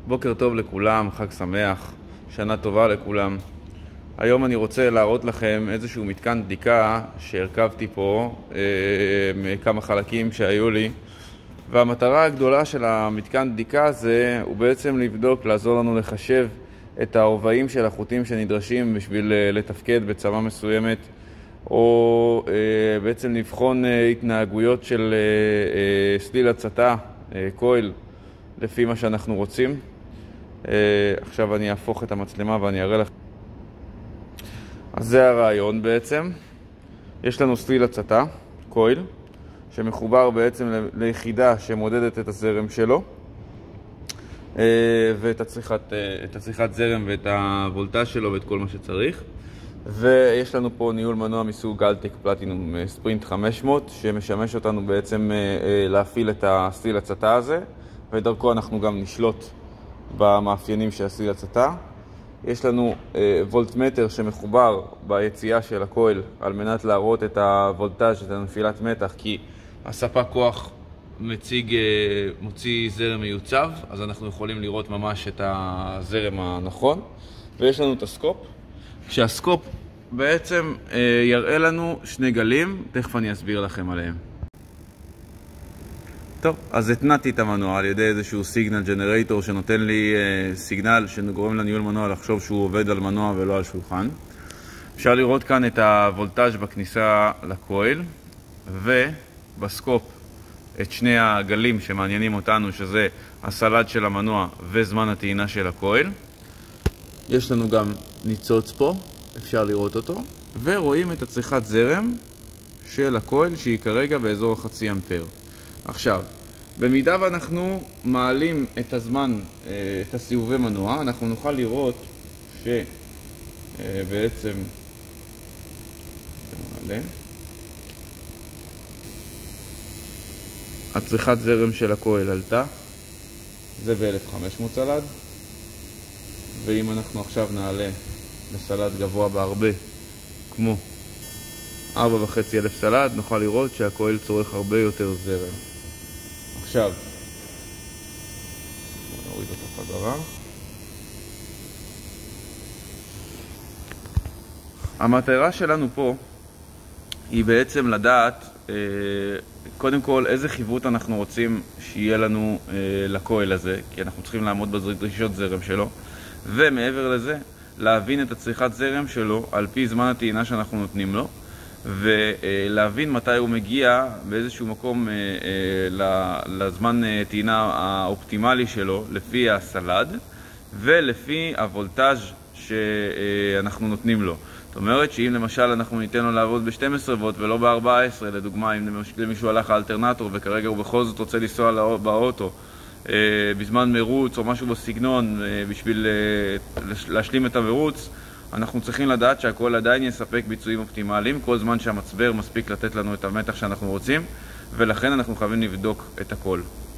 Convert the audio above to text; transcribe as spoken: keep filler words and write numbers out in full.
בוקר טוב לכולם, חג שמח, שנה טובה לכולם. היום אני רוצה להראות לכם איזשהו מתקן בדיקה שהרכבתי פה, אה, מכמה חלקים שהיו לי. והמטרה הגדולה של המתקן בדיקה הזה הוא בעצם לבדוק, לעזור לנו לחשב את הרובעים של החוטים שנדרשים בשביל לתפקד בצמה מסוימת, או אה, בעצם לבחון אה, התנהגויות של אה, אה, סליל הצתה, אה, קויל, לפי מה שאנחנו רוצים. Uh, עכשיו אני אהפוך את המצלמה ואני אראה לך. אז זה הרעיון בעצם. יש לנו סליל הצתה, קויל, שמחובר בעצם ליחידה שמודדת את הזרם שלו, uh, ואת הצריכת, uh, את הצריכת זרם ואת הוולטאז' שלו ואת כל מה שצריך. ויש לנו פה ניהול מנוע מסוג אלטק פלטינום ספרינט חמש מאות, שמשמש אותנו בעצם uh, uh, להפעיל את הסליל הצתה הזה, ודרכו אנחנו גם נשלוט במאפיינים של הסליל הצתה. יש לנו אה, וולטמטר שמחובר ביציאה של הקויל על מנת להראות את הוולטאז', את הנפילת מתח, כי הספק כוח מציג, אה, מוציא זרם מיוצב, אז אנחנו יכולים לראות ממש את הזרם הנכון. ויש לנו את הסקופ, כשהסקופ בעצם אה, יראה לנו שני גלים, תכף אני אסביר לכם עליהם. טוב, אז התנעתי את המנוע על ידי איזשהו סיגנל ג'נרייטור שנותן לי אה, סיגנל שגורם לניהול מנוע לחשוב שהוא עובד על מנוע ולא על שולחן. אפשר לראות כאן את הוולטאז' בכניסה לקויל, ובסקופ את שני הגלים שמעניינים אותנו, שזה הסלד של המנוע וזמן הטעינה של הקויל. יש לנו גם ניצוץ פה, אפשר לראות אותו, ורואים את הצריכת זרם של הקויל שהיא כרגע באזור החצי אמפר. עכשיו, במידה ואנחנו מעלים את הזמן, את הסיבובי מנוע, אנחנו נוכל לראות שבעצם הצריכת זרם של הקויל עלתה, זה ב-אלף וחמש מאות סלד, ואם אנחנו עכשיו נעלה לסלד גבוה בהרבה, כמו ארבע וחצי אלף סלד, נוכל לראות שהקויל צורך הרבה יותר זרם. עכשיו, בוא נוריד אותו חזרה. המטרה שלנו פה היא בעצם לדעת, אה, קודם כל, איזה חיווט אנחנו רוצים שיהיה לנו אה, לקויל הזה, כי אנחנו צריכים לעמוד בדרישות זרם שלו, ומעבר לזה, להבין את הצריכת זרם שלו על פי זמן הטעינה שאנחנו נותנים לו, ולהבין מתי הוא מגיע באיזשהו מקום לזמן טעינה האופטימלי שלו לפי הסלד ולפי הוולטאז' שאנחנו נותנים לו. זאת אומרת שאם למשל אנחנו ניתן לו לעבוד ב-שתים עשרה וולט ולא ב-ארבע עשרה, לדוגמה אם למישהו הלך האלטרנטור וכרגע הוא בכל זאת רוצה לנסוע באוטו בזמן מרוץ או משהו בסגנון בשביל להשלים את המרוץ, אנחנו צריכים לדעת שהקויל עדיין יספק ביצועים אופטימליים כל זמן שהמצבר מספיק לתת לנו את המתח שאנחנו רוצים, ולכן אנחנו חייבים לבדוק את הקויל.